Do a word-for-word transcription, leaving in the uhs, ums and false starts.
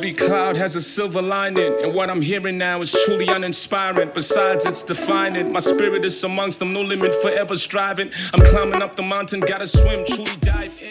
Every cloud has a silver lining, and what I'm hearing now is truly uninspiring. Besides, it's defining. My spirit is amongst them, no limit, forever striving. I'm climbing up the mountain, gotta swim, truly dive in.